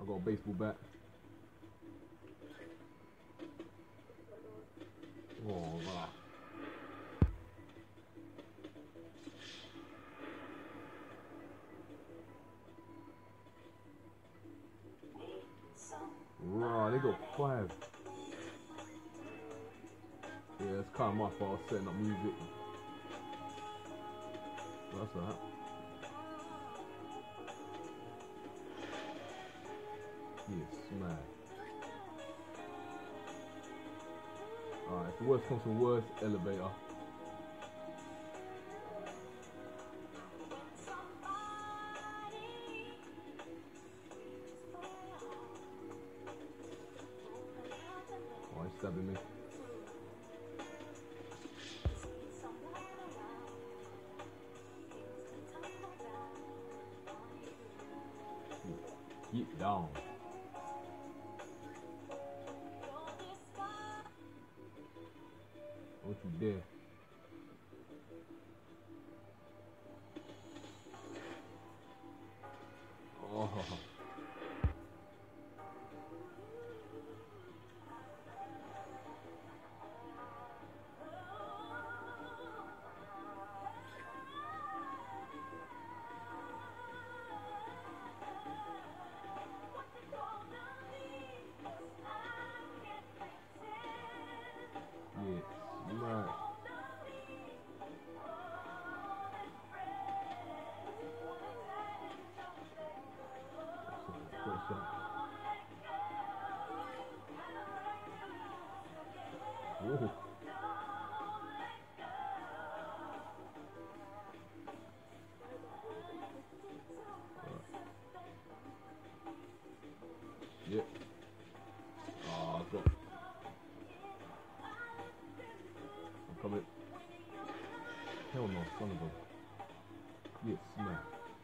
I got a baseball bat. Oh, wow. Right, they got 5. Yeah, it's kind of my fault setting up music. That's alright. Yeah, smash. Alright, if the worst comes to worst, elevator. Oh, he's stabbing me. Get down. What you did? Oh. Yeah, smart. Great shot. Whoa. Yep. Oh, I got. I'm coming. Hell no, son of a. Yeah, smack.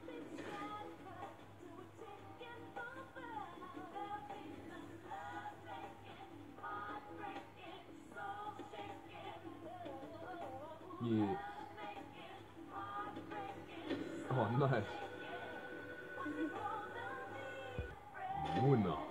Yeah. Oh, nice. Winner.